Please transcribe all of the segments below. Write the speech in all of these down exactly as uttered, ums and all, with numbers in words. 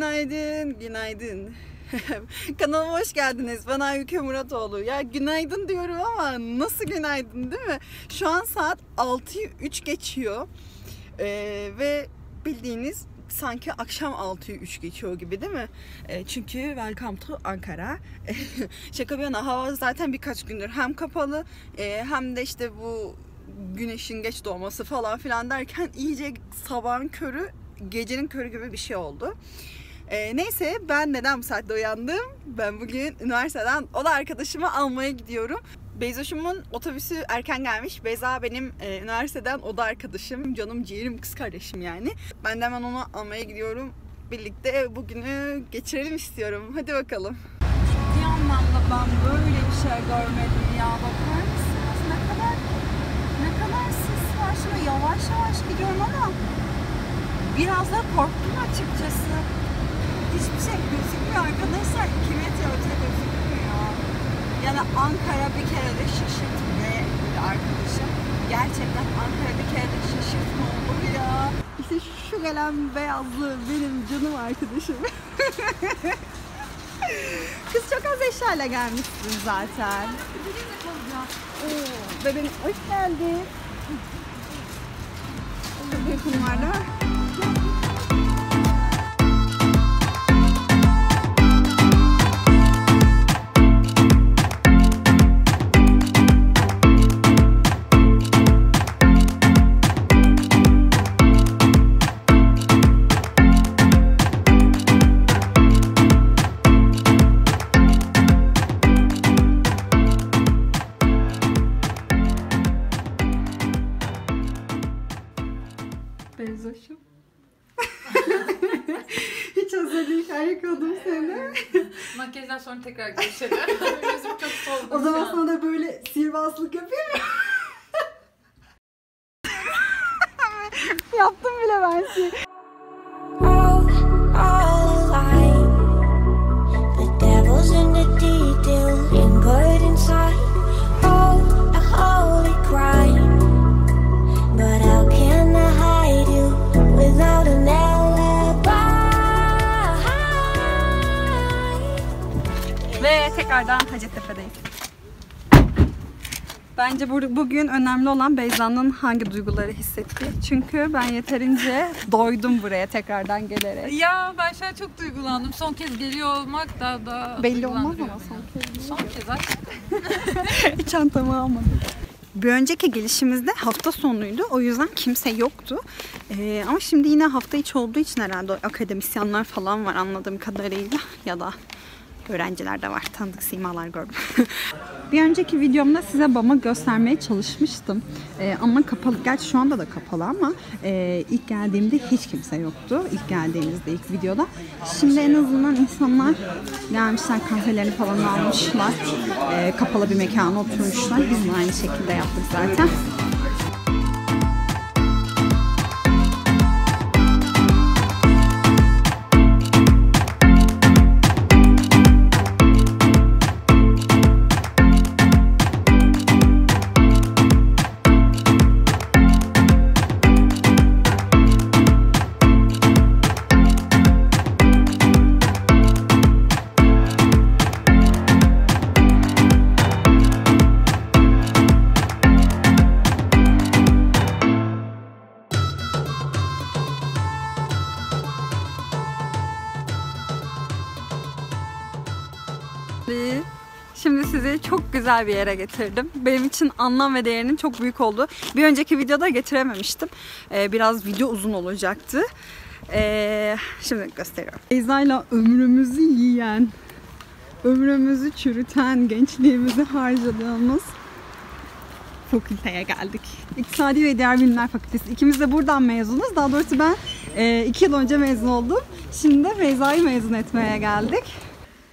Günaydın, günaydın. Kanalıma hoş geldiniz. Ben Aybüke Muratoğlu. Ya günaydın diyorum ama nasıl günaydın, değil mi? Şu an saat altıyı üç geçiyor. Ee, ve bildiğiniz sanki akşam altıyı üç geçiyor gibi, değil mi? E, çünkü welcome to Ankara. Şaka bir yana, hava zaten birkaç gündür hem kapalı e, hem de işte bu güneşin geç doğması falan filan derken iyice sabahın körü, gecenin körü gibi bir şey oldu. E, neyse, ben neden bu saatte uyandım? Ben bugün üniversiteden oda arkadaşımı almaya gidiyorum. Beyzoş'umun otobüsü erken gelmiş. Beyza benim e, üniversiteden oda arkadaşım, canım ciğerim, kız kardeşim yani. Ben de hemen onu almaya gidiyorum. Birlikte bugünü geçirelim istiyorum. Hadi bakalım. Ciddi anlamda ben böyle bir şey görmedim ya. Bakar mısınız? Ne kadar ne kadar sis var. Şimdi yavaş yavaş gidiyorum ama biraz da korktum açıkçası. Hiçbir şey gözükmüyor arkadaşlar. iki metre öte gözükmüyor. Yani Ankara bir kere de şaşırtmıyor arkadaşım. Gerçekten Ankara bir kere de şaşırtma oldu ya. İşte şu gelen beyazlı benim canım arkadaşım. Kız çok az eşyayla gelmişsin zaten. Oo, bebeğim hoş geldin. Çok yakın var değil mi? Beyzoş'um. Hiç hazır değil, yıkadım seni. Makyajdan sonra tekrar görüşelim. Gözüm çok solgun. O zaman sana da böyle sihirbazlık yapayım mı? Yaptım bile ben sihir. Ve tekrardan Hacettepe'deyiz. Bence bugün önemli olan Beyza'nın hangi duyguları hissettiği. Çünkü ben yeterince doydum buraya tekrardan gelerek. Ya ben şu an çok duygulandım. Son kez geliyor olmak daha da belli olmaz ama son kez. Son kez zaten. Çantamı almadım. Bir önceki gelişimizde hafta sonuydu. O yüzden kimse yoktu. Ee, ama şimdi yine hafta içi olduğu için herhalde akademisyenler falan var anladığım kadarıyla. Ya da öğrenciler de var. Tanıdık simalar gördüm. Bir önceki videomda size B A M'ı göstermeye çalışmıştım. Ee, ama kapalı. Gerçi şu anda da kapalı ama e, ilk geldiğimde hiç kimse yoktu. İlk geldiğimizde, ilk videoda. Şimdi en azından insanlar gelmişler, kahvelerini falan almışlar. E, kapalı bir mekana oturmuşlar. Biz de aynı şekilde yaptık zaten. Şimdi sizi çok güzel bir yere getirdim. Benim için anlam ve değerinin çok büyük olduğu. Bir önceki videoda getirememiştim. Ee, biraz video uzun olacaktı. Ee, şimdi gösteriyorum. Beyza'yla ömrümüzü yiyen, ömrümüzü çürüten, gençliğimizi harcadığımız fakülteye geldik. İktisadi ve Diğer Bilimler Fakültesi. İkimiz de buradan mezunuz. Daha doğrusu ben e, iki yıl önce mezun oldum. Şimdi de Beyza'yı mezun etmeye geldik.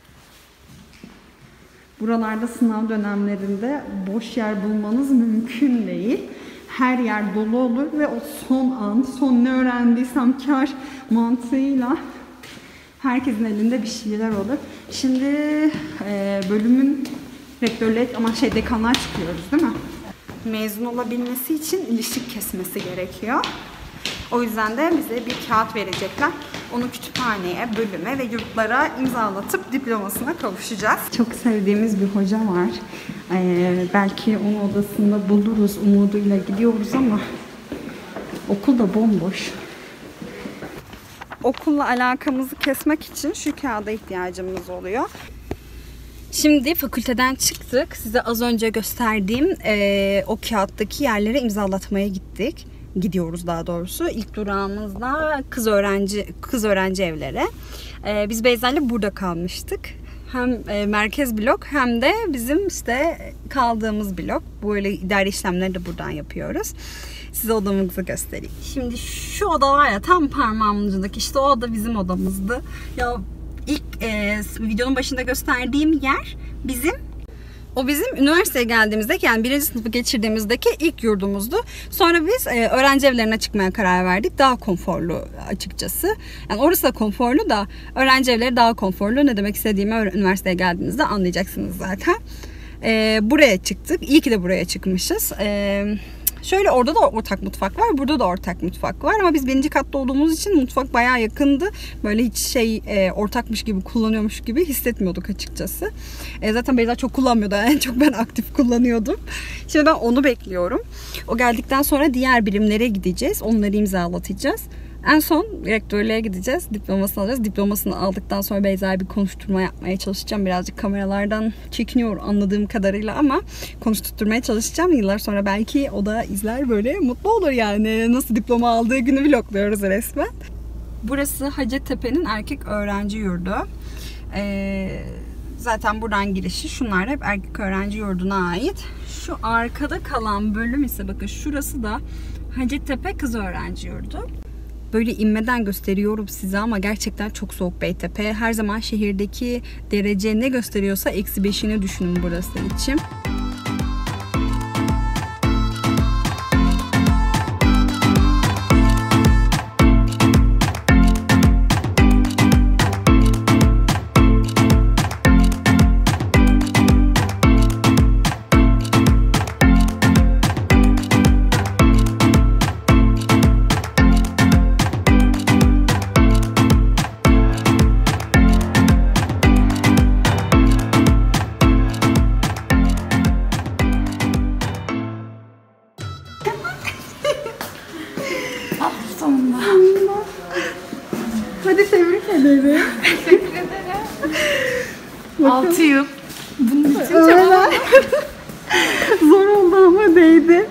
Buralarda sınav dönemlerinde boş yer bulmanız mümkün değil. Her yer dolu olur ve o son an, son ne öğrendiysem kar mantığıyla herkesin elinde bir şeyler olur. Şimdi e, bölümün rektörlüğü ama şey dekanlar çıkıyoruz değil mi? Mezun olabilmesi için ilişik kesmesi gerekiyor. O yüzden de bize bir kağıt verecekler. Onu kütüphaneye, bölüme ve yurtlara imzalatıp diplomasına kavuşacağız. Çok sevdiğimiz bir hoca var. Ee, belki onun odasında buluruz umuduyla gidiyoruz ama okul da bomboş. Okulla alakamızı kesmek için şu kağıda ihtiyacımız oluyor. Şimdi fakülteden çıktık. Size az önce gösterdiğim e, o kağıttaki yerlere imzalatmaya gittik. Gidiyoruz daha doğrusu. İlk durağımızda kız öğrenci kız öğrenci evleri. E, biz Beyza'yla burada kalmıştık. Hem e, merkez blok hem de bizim işte kaldığımız blok. Böyle idari işlemleri de buradan yapıyoruz. Size odamızı göstereyim. Şimdi şu oda var ya, tam parmağımın ucundaki, işte o oda bizim odamızdı. Ya ilk e, videonun başında gösterdiğim yer bizim, o bizim üniversiteye geldiğimizdeki, yani birinci sınıfı geçirdiğimizdeki ilk yurdumuzdu. Sonra biz e, öğrenci evlerine çıkmaya karar verdik. Daha konforlu açıkçası. Yani orası da konforlu da öğrenci evleri daha konforlu. Ne demek istediğimi üniversiteye geldiğinizde anlayacaksınız zaten. E, buraya çıktık. İyi ki de buraya çıkmışız. E, Şöyle, orada da ortak mutfak var, burada da ortak mutfak var ama biz birinci katta olduğumuz için mutfak bayağı yakındı. Böyle hiç şey e, ortakmış gibi, kullanıyormuş gibi hissetmiyorduk açıkçası. E, zaten Beyza çok kullanmıyordu, en çok ben aktif kullanıyordum. Şimdi ben onu bekliyorum. O geldikten sonra diğer birimlere gideceğiz, onları imzalatacağız. En son rektörlüğe gideceğiz, diplomasını alacağız. Diplomasını aldıktan sonra Beyza'ya bir konuşturma yapmaya çalışacağım. Birazcık kameralardan çekiniyor anladığım kadarıyla ama konuşturmaya çalışacağım. Yıllar sonra belki o da izler, böyle mutlu olur yani. Nasıl diploma aldığı günü vlogluyoruz resmen. Burası Hacettepe'nin erkek öğrenci yurdu. Ee, zaten buradan girişi, şunlar hep erkek öğrenci yurduna ait. Şu arkada kalan bölüm ise bakın, şurası da Hacettepe kız öğrenci yurdu. Böyle inmeden gösteriyorum size ama gerçekten çok soğuk Beytepe. Her zaman şehirdeki derece ne gösteriyorsa eksi beşini düşünün burası için. Hadi tebrik ederim. Teşekkür ederim. altı yıl. Bunun için çabaladım. Zor oldu ama değdi.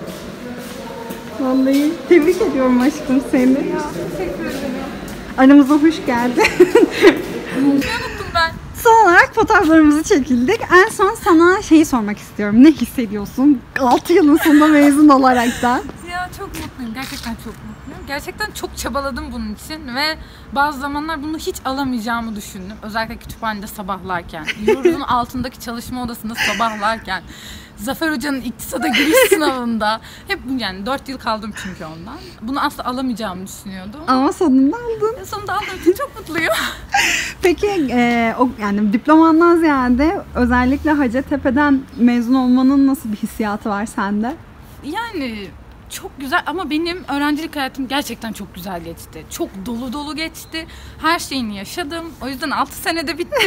Vallahi tebrik ediyorum aşkım seni. Ya, teşekkür ederim. Aramıza hoş geldin. Unuttum ben. Son olarak fotoğraflarımızı çekildik. En son sana şeyi sormak istiyorum. Ne hissediyorsun altı yılın sonunda mezun olaraktan? Ya çok mutluyum. Gerçekten çok mutluyum. Gerçekten çok çabaladım bunun için ve bazı zamanlar bunu hiç alamayacağımı düşündüm. Özellikle kütüphanede sabahlarken, yurdun altındaki çalışma odasında sabahlarken, Zafer Hoca'nın iktisada giriş sınavında, hep yani dört yıl kaldım çünkü ondan. Bunu asla alamayacağımı düşünüyordum. Ama sonunda aldın. Sonunda aldığım için çok mutluyum. Peki e, o yani diplomandan ziyade özellikle Hacettepe'den mezun olmanın nasıl bir hissiyatı var sende? Yani çok güzel ama benim öğrencilik hayatım gerçekten çok güzel geçti. Çok dolu dolu geçti. Her şeyini yaşadım. O yüzden altı senede bitti.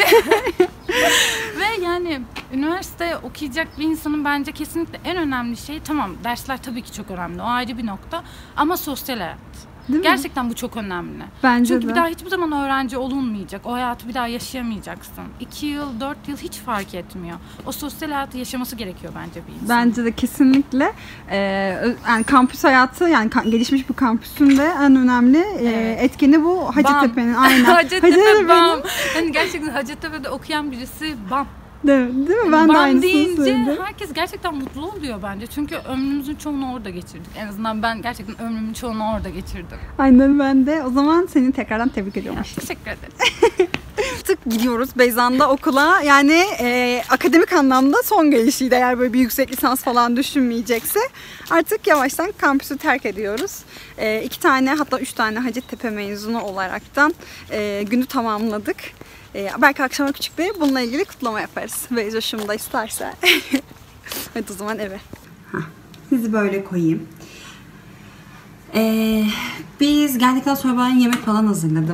Ve yani üniversite okuyacak bir insanın bence kesinlikle en önemli şey, tamam dersler tabii ki çok önemli. O ayrı bir nokta. Ama sosyal hayat. Değil Gerçekten mi? Bu çok önemli. Bence Çünkü de. bir daha hiçbir zaman öğrenci olunmayacak. O hayatı bir daha yaşayamayacaksın. İki yıl, dört yıl hiç fark etmiyor. O sosyal hayatı yaşaması gerekiyor bence bir insan. Bence de kesinlikle. Ee, yani kampüs hayatı, yani ka- gelişmiş bir kampüsün de en önemli e, Evet. etkeni bu Hacettepe'nin. Aynen. Hacettepe bam. Hani gerçekten Hacettepe'de okuyan birisi bam. Değil mi? Değil mi? Ben bam de aynısını deyince söyledim. herkes gerçekten mutlu oluyor bence. Çünkü ömrümüzün çoğunu orada geçirdik. En azından ben gerçekten ömrümün çoğunu orada geçirdim. Aynen, ben de. O zaman seni tekrardan tebrik ediyorum. Ya, teşekkür ederim. Artık gidiyoruz Beyza'nda okula. Yani e, akademik anlamda son gelişiydi, eğer böyle bir yüksek lisans falan düşünmeyecekse. Artık yavaştan kampüsü terk ediyoruz. E, iki tane, hatta üç tane Hacettepe mezunu olaraktan e, günü tamamladık. E, belki akşama küçük bir bununla ilgili kutlama yaparız. Beyzoş'um da isterse. Hadi o zaman eve. Hah, sizi böyle koyayım. Ee, biz geldikten sonra ben yemek falan hazırladım.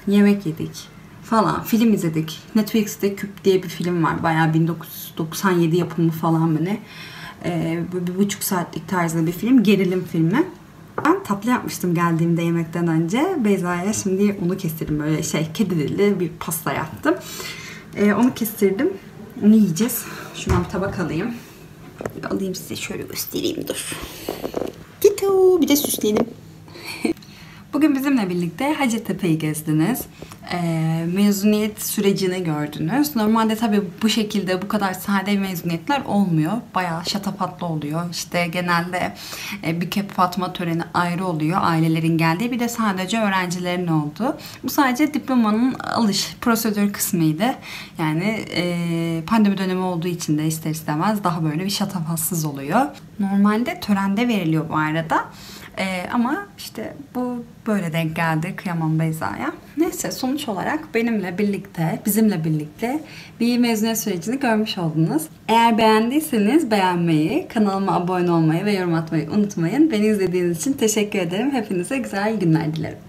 yemek yedik falan, film izledik. Netflix'te Küp diye bir film var. Bayağı bin dokuz yüz doksan yedi yapımı falan mı ne? Ee, bir buçuk saatlik tarzında bir film. Gerilim filmi. Ben tatlı yapmıştım geldiğimde yemekten önce. Beyza'ya şimdi onu kestirdim, böyle şey kedi dili bir pasta yaptım. Ee, onu kestirdim. Onu yiyeceğiz. Şuradan bir tabak alayım. Alayım size şöyle göstereyim, dur. Gito, bir de süsleyelim. Bugün bizimle birlikte Hacettepe'yi gezdiniz. Ee, mezuniyet sürecini gördünüz. Normalde tabii bu şekilde bu kadar sade mezuniyetler olmuyor. Bayağı şatafatlı oluyor. İşte genelde e, Büke Fatma töreni ayrı oluyor. Ailelerin geldiği, bir de sadece öğrencilerin olduğu. Bu sadece diplomanın alış prosedür kısmıydı. Yani e, pandemi dönemi olduğu için de ister istemez daha böyle bir şatafatsız oluyor. Normalde törende veriliyor bu arada. Ee, ama işte bu böyle denk geldi. Kıyamam Beyza'ya. Neyse, sonuç olarak benimle birlikte, bizimle birlikte bir mezuniyet sürecini görmüş oldunuz. Eğer beğendiyseniz beğenmeyi, kanalıma abone olmayı ve yorum atmayı unutmayın. Beni izlediğiniz için teşekkür ederim. Hepinize güzel günler dilerim.